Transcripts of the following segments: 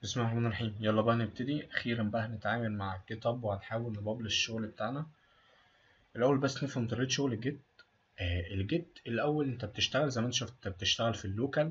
بسم الله الرحمن الرحيم. يلا بقى نبتدي اخيرا بقى هنتعامل مع الجيت هاب وهنحاول نبابلش الشغل بتاعنا. الاول بس نفهم طريقه شغل الجيت. الجيت الاول انت بتشتغل زي ما انت شفت، انت بتشتغل في اللوكال.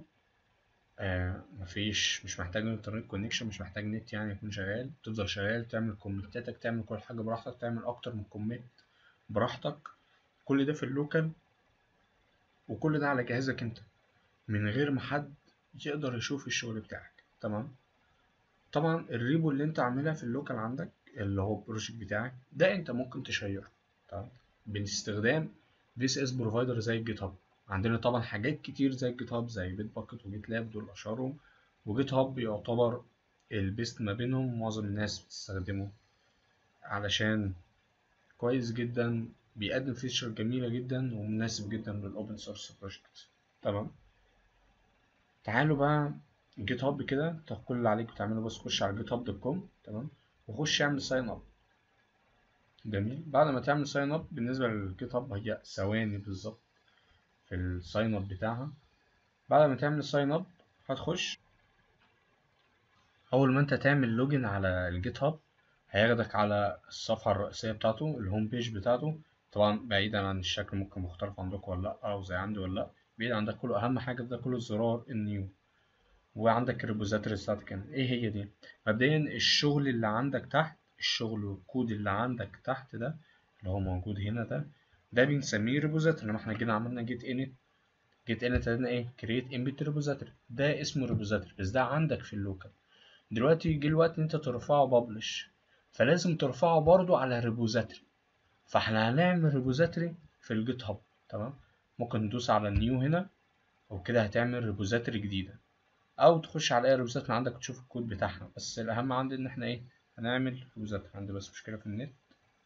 مش محتاج انترنت كونكشن، مش محتاج نت يعني يكون شغال، تفضل شغال تعمل كومنتاتك، تعمل كل حاجه براحتك، تعمل اكتر من كومنت براحتك. كل ده في اللوكال، وكل ده على جهازك انت من غير ما حد يقدر يشوف الشغل بتاعك. تمام. طبعا الريبو اللي انت عاملها في اللوكال عندك اللي هو البروجكت بتاعك ده انت ممكن تشيره. تمام. باستخدام this is provider زي الجيت هاب. عندنا طبعا حاجات كتير زي الجيت هاب زي بيت باكت وجيت لاب، دول اشهرهم. وجيت هاب يعتبر البيست ما بينهم، معظم الناس بتستخدمه علشان كويس جدا، بيقدم فيتشر جميلة جدا ومناسب جدا للأوبن سورس بروجكت. تمام. تعالوا بقى جيت هاب كده، انت كل اللي عليك بتعمله بس خش على جيت هاب دوت كوم. تمام. وخش اعمل ساين اب. جميل. بعد ما تعمل ساين اب، بالنسبه للجيت هاب هي ثواني بالظبط في الساين اب بتاعها. بعد ما تعمل ساين اب هتخش، اول ما انت تعمل لوجن على الجيت هاب هياخدك على الصفحه الرئيسيه بتاعته، الهوم بيج بتاعته. طبعا بعيدا عن الشكل، ممكن مختلف عندكم ولا لا او زي عندي ولا لا. بعيد عن ده كله، اهم حاجه ده كله الزرار النيو. وعندك الريبوزيتوري ستاتيك. ايه هي دي؟ مبدئيا الشغل اللي عندك تحت، الشغل والكود اللي عندك تحت ده اللي هو موجود هنا ده بنسميه ريبوزيتوري. لما احنا جينا عملنا جيت انت قلنا ايه؟ كريت امبت ريبوزيتوري، ده اسمه ريبوزيتوري بس ده عندك في اللوكال. دلوقتي جه الوقت ان انت ترفعه بابلش، فلازم ترفعه برضو على ريبوزيتوري. فاحنا هنعمل ريبوزيتوري في الجيت هاب. تمام. ممكن ندوس على النيو هنا، وكده هتعمل ريبوزيتوري جديدة، او تخش على اي ريبوزات من عندك تشوف الكود بتاعها. بس الاهم عندي ان احنا ايه؟ هنعمل ريبوزات. عندي بس مشكله في النت.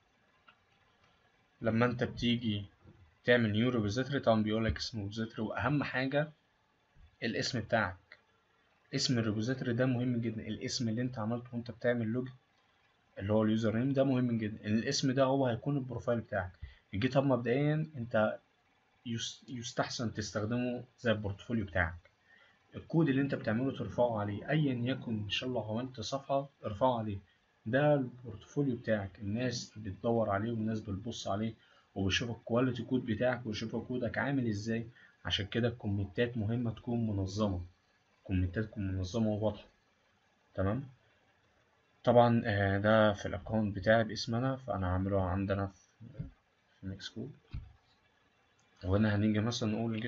لما انت بتيجي تعمل نيو ريبوزيتوري طبعا بيقول لك اسم ريبوزيتوري، واهم حاجه الاسم بتاعك. اسم الريبوزيتوري ده مهم جدا، الاسم اللي انت عملته وانت بتعمل لوج اللي هو اليوزر نيم ده مهم جدا، ان الاسم ده هو هيكون البروفايل بتاعك. الجيت هاب مبدئيا انت يستحسن تستخدمه زي البورتفوليو بتاعك. الكود اللي انت بتعمله ترفعه عليه، ايا يكن ان شاء الله عملت صفحة ارفعه عليه. ده البورتفوليو بتاعك، الناس بتدور عليه والناس بتبص عليه وبيشوف الكواليتي كود بتاعك ويشوف كودك عامل ازاي. عشان كده الكومنتات مهمة تكون منظمة، كومنتات تكون منظمة وواضحة. تمام. طبعا ده في الاكونت بتاعي باسم انا، فانا هعمله عندنا في ميكس كود. وهنا هنيجي مثلا نقول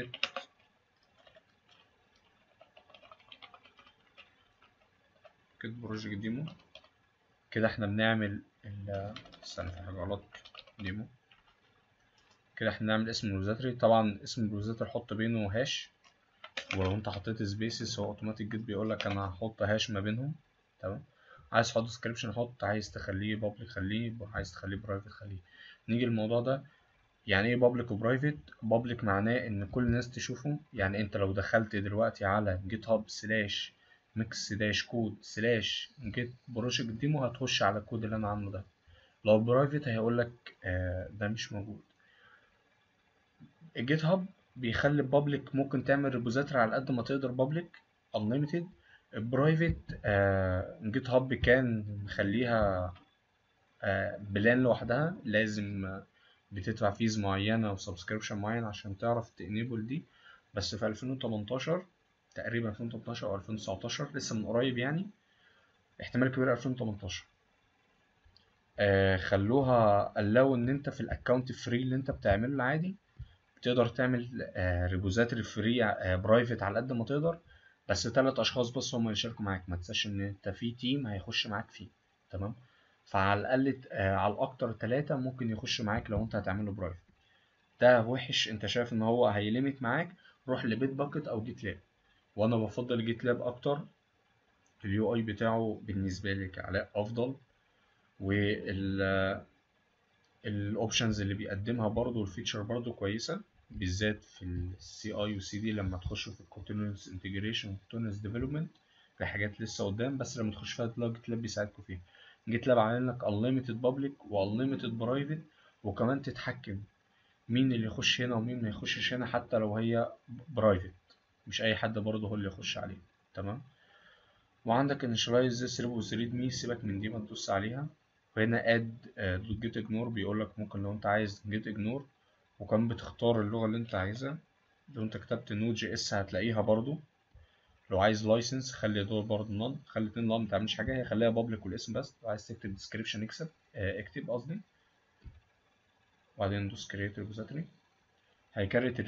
جيت بروجكت ديمو. كده احنا بنعمل استنى، في حاجة غلط. ديمو. كده احنا نعمل اسم الريبوزيتوري. طبعا اسم الريبوزيتوري حط بينه هاش، ولو انت حطيت سبيسز هو اوتوماتيك جيت بيقول لك انا هحط هاش ما بينهم. تمام. عايز تحط ديسكريبشن حط، عايز تخليه بابليك خليه، عايز تخليه برايفت خليه. نيجي الموضوع ده، يعني ايه بابليك وبرايفت؟ بابليك معناه ان كل الناس تشوفه، يعني انت لو دخلت دلوقتي على جيت هاب سلاش ميكس داش كود سلاش جيت بروجكت ديمو هتخش على الكود اللي انا عامله ده. لو برايفت هيقول لك ده مش موجود. الجيت هاب بيخلي بابليك، ممكن تعمل ريبوزيتوري على قد ما تقدر بابليك unlimited. برايفت جيت هاب كان مخليها بلان لوحدها، لازم بتدفع فيز معينة وسبسكريبشن معين عشان تعرف تانيبل دي. بس في 2018 تقريبا، 2018 او 2019 لسه من قريب يعني، احتمال كبير 2018، خلوها allow ان انت في الاكونت فري اللي انت بتعمله العادي تقدر تعمل ريبوزيتوري فري برايفت على قد ما تقدر. بس 3 اشخاص بس هم اللي يشاركوا معاك، ما تنساش ان انت في تيم هيخش معاك فيه. تمام. فعلى الاقل على الاكتر 3 ممكن يخش معاك لو انت هتعمله برايفت. ده وحش؟ انت شايف ان هو هيليمت معاك؟ روح لبيت باكت او جيت لاب. وانا بفضل جيت لاب اكتر، اليو اي بتاعه بالنسبه لي كعلاء افضل، وال الاوبشنز اللي بيقدمها برضو الفيتشر برضو كويسه، بالذات في السي اي وسي دي. لما تخش في الكونتينوس انتجريشن والكونتينوس ديفلوبمنت في حاجات لسه قدام، بس لما تخش فيها تلاقي جيت لاب بيساعدكم فيها. جيت لاب عامل لك unlimited public و unlimited private، وكمان تتحكم مين اللي يخش هنا ومين ما يخشش هنا حتى لو هي برايفت. مش اي حد برضه هو اللي يخش عليه. تمام. وعندك initialize this repo with readme، سيبك من دي ما تدوس عليها. وهنا add get ignore، بيقولك ممكن لو انت عايز get ignore، وكمان بتختار اللغة اللي انت عايزها. لو انت كتبت Node.js هتلاقيها برضو. لو عايز لايسنس خلي دول برضه نون، خلي اتنين نون متعملش حاجة، هي خليها بابليك والاسم بس. لو عايز تكتب ديسكريبشن اكتب قصدي، وبعدين دوس كريت ريبوزيتوري، هيكريت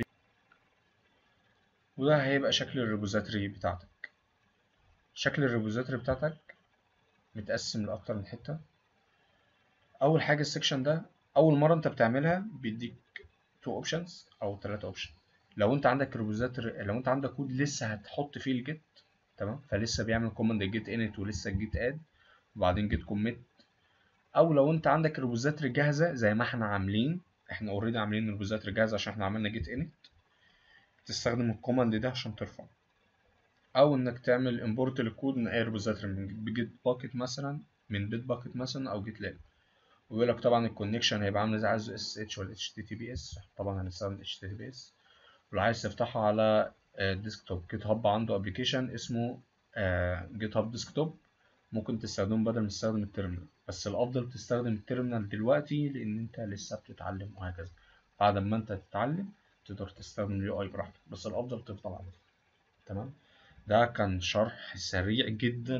وده هيبقى شكل الريبوزيتوري بتاعتك. شكل الريبوزيتوري بتاعتك متقسم لأكتر من حتة. أول حاجة السكشن ده أول مرة أنت بتعملها بيديك 2 اوبشنز أو 3 اوبشن. لو أنت عندك ريبوزيتوري، لو أنت عندك كود لسه هتحط فيه الجيت، تمام، فلسه بيعمل كوماند الجيت انت ولسه الجيت اد وبعدين جيت كوميت. او لو انت عندك ريبوزيتوري جاهزه زي ما احنا عاملين، احنا اوريدي عاملين ريبوزيتوري جاهزه عشان احنا عملنا جيت انت، تستخدم الكوماند ده عشان ترفع. او انك تعمل امبورت للكود من اي ريبوزيتوري، من جيت باكيت مثلا، من بيت باكيت مثلا او جيت لاب. ويقول لك طبعا الكونكشن هيبقى عامل ازاي، عايزه اس اتش ولا اتش تي تي بي اس، طبعا هنستخدم اتش تي تي بي اس. ولو عايز تفتحه على ديسكتوب، جيت هاب عنده ابلكيشن اسمه جيت هاب ديسكتوب، ممكن تستخدمه بدل ما تستخدم التيرمينال، بس الافضل تستخدم التيرمينال دلوقتي لان انت لسه بتتعلم وهكذا. بعد ما انت تتعلم تقدر تستخدم اليو اي براحتك، بس الافضل تفضل عليه. تمام. ده كان شرح سريع جدا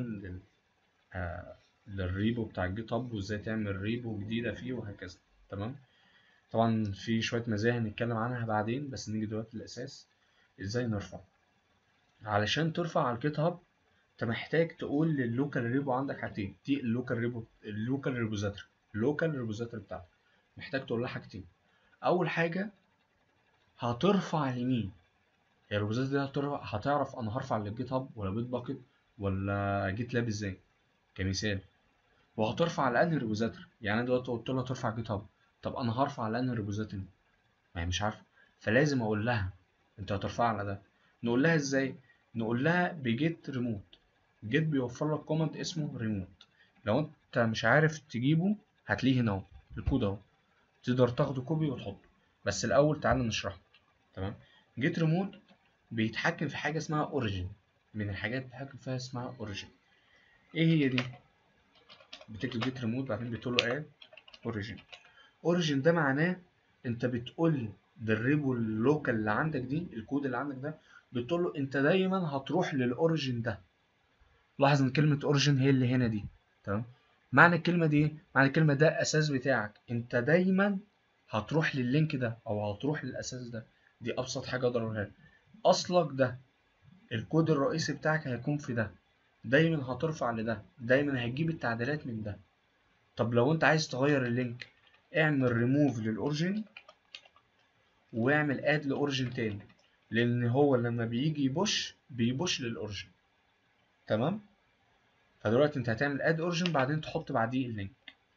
للريبو بتاع الجيت هاب، وازاي تعمل ريبو جديده فيه وهكذا. تمام. طبعا في شويه مزايا هنتكلم عنها بعدين، بس نيجي دلوقتي للاساس، ازاي نرفع. علشان ترفع على الجيت هاب انت محتاج تقول لللوكال ريبو عندك حاجتين. دي اللوكال ريبو، اللوكال ريبوزيتوري، اللوكال ريبوزيتوري بتاعتك محتاج تقول لها حاجتين. اول حاجه هترفع لمين، هي الريبوزيتوري دي هتعرف انا هرفع للجيت هاب ولا بيت باكيت ولا جيت لاب ازاي كمثال، وهترفع على انهي ريبوزيتوري. يعني انا دلوقتي قلت لها ترفع جيت هاب، طب انا هرفع على انهي ريبوزيتوري، ما هي مش عارفه، فلازم اقول لها انت هترفع على ده. نقول لها ازاي، نقول لها بجيت ريموت. جيت بيوفر لك كوماند اسمه ريموت، لو انت مش عارف تجيبه هتلاقيه هنا اهو، الكود اهو، تقدر تاخده كوبي وتحطه. بس الاول تعالى نشرحه. تمام. جيت ريموت بيتحكم في حاجه اسمها اوريجين، من الحاجات اللي بيتحكم فيها اسمها اوريجين. ايه هي دي؟ بتكتب جيت ريموت بعدين بتقول له اد اوريجين. اوريجين ده معناه انت بتقول للريبو اللوكال اللي عندك دي، الكود اللي عندك ده، بتقول له انت دايما هتروح للاوريجين ده. لاحظ ان كلمه اوريجين هي اللي هنا دي. تمام. معنى الكلمه دي ايه؟ معنى الكلمه ده الاساس بتاعك، انت دايما هتروح لللينك ده او هتروح للاساس ده. دي ابسط حاجه اقدر اقولها لك. اصلك ده، الكود الرئيسي بتاعك هيكون في ده، دايما هترفع لده، دايما هتجيب التعديلات من ده. طب لو انت عايز تغير اللينك، اعمل ريموف للاوريجين واعمل اد لاوريجين تاني، لان هو لما بيجي بيبوش للاوريجين. تمام. فدلوقتي انت هتعمل اد اوريجين بعدين تحط بعديه اللينك.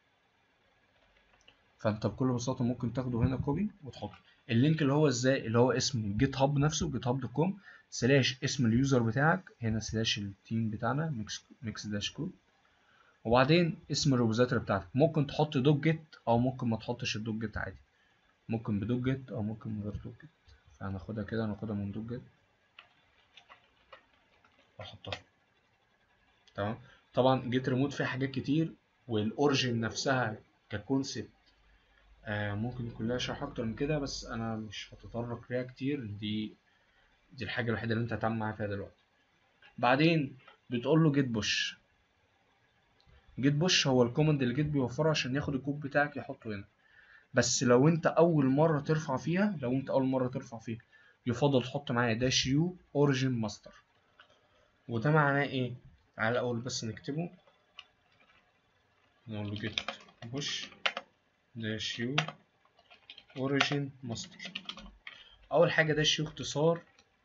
فانت بكل بساطه ممكن تاخده هنا كوبي وتحطه. اللينك اللي هو ازاي، اللي هو اسم جيت هاب نفسه، جيت هاب دوت كوم سلاش اسم اليوزر بتاعك، هنا سلاش التيم بتاعنا ميكس داش كود، وبعدين اسم الريبوزيتوري بتاعتك. ممكن تحط دوت جيت او ممكن ما تحطش الدوت جيت عادي، ممكن بدوت جيت او ممكن من غير دوت جيت. فهناخدها كده، هناخدها من دوت جيت واحطها. تمام. طبعا جيت ريموت فيها حاجات كتير، والاوريجين نفسها ككونسبت ممكن يكون لها شرح اكتر من كده، بس انا مش هتطرق ليها كتير. دي الحاجه الوحيده اللي انت هتعمل معاها فيها دلوقتي. بعدين بتقول له جيت بوش. جيت بوش هو الكوماند اللي جيت بيوفره عشان ياخد الكود بتاعك يحطه هنا. بس لو انت اول مره ترفع فيها، يفضل تحط معايا داش يو اوريجين ماستر. وده معناه ايه؟ تعالى الاول بس نكتبه، نقول له جيت بوش داش يو اوريجين ماستر. اول حاجه داش يو اختصار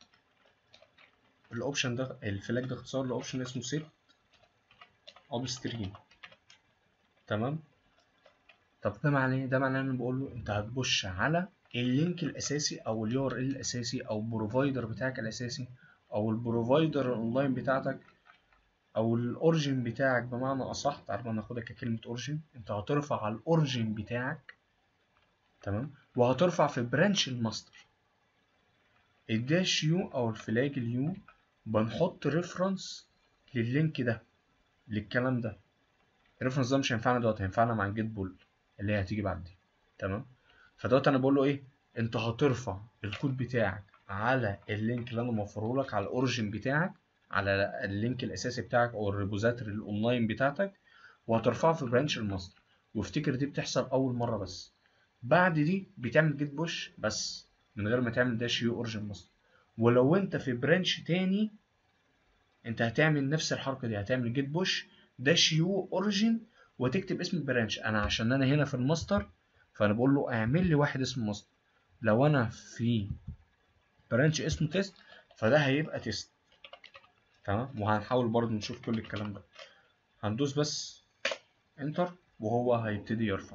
الاوبشن ده، الفلاج ده اختصار لاوبشن اسمه سيت اب ستريم. تمام. طب ده معناه ايه؟ ده معناه ان انا بقول له انت هتبش على اللينك الاساسي او اليو ار ال الاساسي او البروفايدر بتاعك الاساسي او البروفايدر الاونلاين بتاعتك او الاوريجين بتاعك بمعنى اصح. تعرف ناخدها ككلمه اوريجين، انت هترفع على الاوريجين بتاعك. تمام. وهترفع في برانش الماستر. الداش يو او الفلاج اليو بنحط ريفرنس لللينك ده، للكلام ده. الريفرنس ده مش هينفعنا دلوقتي، هينفعنا مع الجيت بول اللي هي هتيجي بعد دي. تمام. فدلوقتي انا بقول له ايه، انت هترفع الكود بتاعك على اللينك اللي انا موفره لك، على الاوريجن بتاعك، على اللينك الاساسي بتاعك او الريبوزيتوري الاونلاين بتاعتك، وهترفعه في برانش الماستر. وافتكر دي بتحصل اول مره بس، بعد دي بتعمل جيت بوش بس من غير ما تعمل داش يو اوريجن ماستر. ولو انت في برانش تاني انت هتعمل نفس الحركه دي، هتعمل جيت بوش داش يو اوريجن وتكتب اسم البرانش. انا عشان انا هنا في الماستر فانا بقول له اعمل لي واحد اسمه ماستر. لو انا في برانش اسمه تيست فده هيبقى تيست. تمام. وهنحاول برضو نشوف كل الكلام ده. هندوس بس انتر وهو هيبتدي يرفع.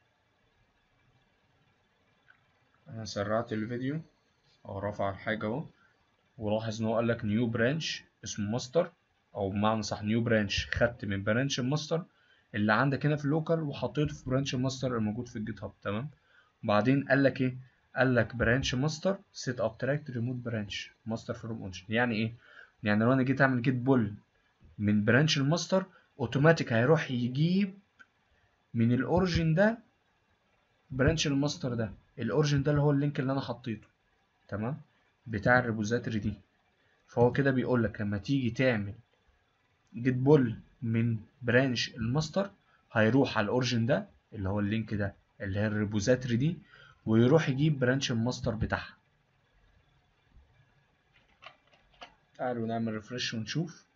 انا سرعت الفيديو او رفع الحاجه اهو، ولاحظ ان هو قال لك نيو برانش اسمه ماستر، او بمعنى صح نيو برانش خدت من برانش الماستر اللي عندك هنا في اللوكال وحطيته في برانش الماستر الموجود في الجيت هاب. تمام. وبعدين قال لك ايه، قال لك برانش ماستر سيت اب تراكت ريموت برانش ماستر فروم اوريجن. يعني ايه؟ يعني لو انا جيت اعمل جيت بول من برانش الماستر اوتوماتيك هيروح يجيب من الاوريجن ده برانش الماستر ده. الاوريجن ده اللي هو اللينك اللي انا حطيته، تمام، بتاع الريبوزيتوري دي. فهو كده بيقول لك لما تيجي تعمل جيت بول من برانش الماستر هيروح على الاوريجن ده اللي هو اللينك ده اللي هي الريبوزيتوري دي، ويروح يجيب برانش الماستر بتاعها. تعالوا نعمل ريفرش ونشوف.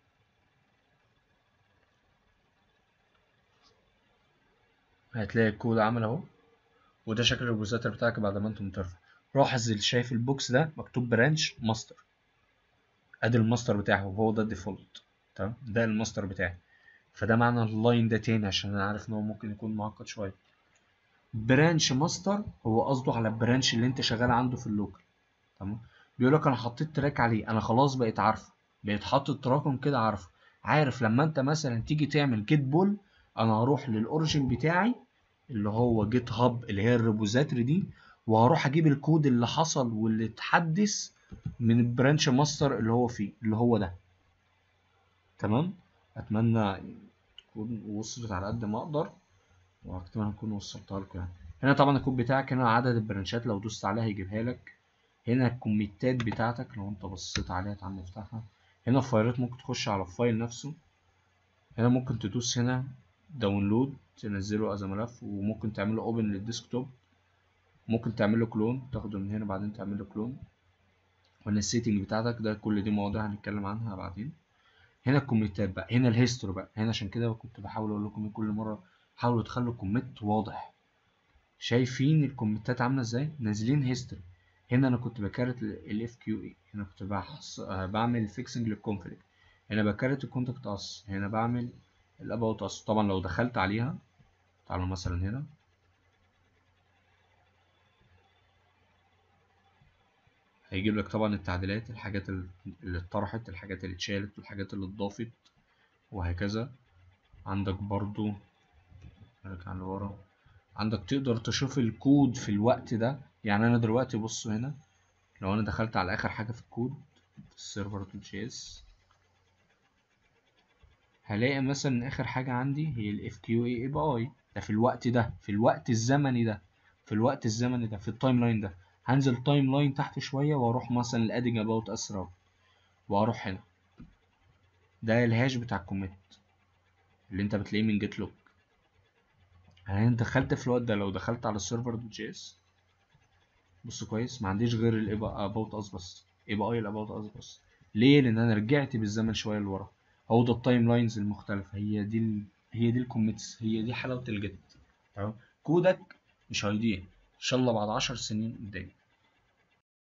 هتلاقي الكود عمل اهو، وده شكل الريبوزيتوري بتاعك بعد ما انتم ترفع. لاحظ اللي شايف البوكس ده مكتوب برانش ماستر، ادي الماستر بتاعه وهو ده الديفولت. تمام، ده الماستر بتاعي. فده معنى اللاين ده تاني عشان انا عارف ان هو ممكن يكون معقد شويه. برانش ماستر هو قصده على البرانش اللي انت شغال عنده في اللوكال. تمام. بيقول لك انا حطيت تراك عليه، انا خلاص بقيت عارفه، بقيت حاطط تراكم كده عارفه. عارف لما انت مثلا تيجي تعمل جيت بول انا هروح للاوريجن بتاعي اللي هو جيت هاب اللي هي الريبوزيتوري دي، وهروح اجيب الكود اللي حصل واللي اتحدث من البرانش ماستر اللي هو فيه اللي هو ده. تمام. اتمنى تكون وصلت على قد ما اقدر، واتمنى اكون وصلتها لكم يعني. هنا طبعا الكود بتاعك، هنا عدد البرانشات لو دوست عليها هيجيبها لك. هنا الكوميتات بتاعتك لو انت بصيت عليها تعال نفتحها. هنا الفايلات ممكن تخش على الفايل نفسه. هنا ممكن تدوس هنا داونلود تنزله از ملف، وممكن تعمله اوبن للديسكتوب، ممكن تعمله كلون تاخده من هنا بعدين تعمله كلون. وهنا السيتنج بتاعتك ده كل دي مواضيع هنتكلم عنها بعدين. هنا الكوميتات بقى، هنا الهيستوري بقى. هنا عشان كده كنت بحاول اقول لكم كل مره حاولوا تخلوا الكوميت واضح. شايفين الكوميتات عامله ازاي؟ نازلين هيستوري. هنا انا كنت بكرت الاف كيو اي، هنا كنت بعمل فيكسنج للكونفليكت، هنا بكرت الكونتاكت اس، هنا بعمل الاباوت اس. طبعا لو دخلت عليها تعالوا مثلا هنا هيجيب لك طبعا التعديلات، الحاجات اللي اتطرحت، الحاجات اللي اتشالت، والحاجات اللي اتضافت، وهكذا. عندك برضو نرجع لورا، عندك تقدر تشوف الكود في الوقت ده. يعني انا دلوقتي بصوا هنا لو انا دخلت على اخر حاجه في الكود في السيرفر جي اس هلاقي مثلا اخر حاجه عندي هي الاف كيو اي باي. ده في الوقت ده، في الوقت الزمني ده، في الوقت الزمني ده، في التايم لاين ده. هنزل تايم لاين تحت شويه واروح مثلا لادنج اباوت اسرع، واروح هنا ده الهاش بتاع الكوميت اللي انت بتلاقيه من جيت لوج. انا دخلت في الوقت ده، لو دخلت على السيرفر جي اس بص كويس ما عنديش غير الاباوت اس بس، اي الاباوت اس بس. ليه؟ لان انا رجعت بالزمن شويه لورا. هو ده التايم لاينز المختلفه، هي دي الكوميتس، هي دي حلاوه الجيت. تمام. كودك مش هيضيع ان شاء الله بعد 10 سنين قدام.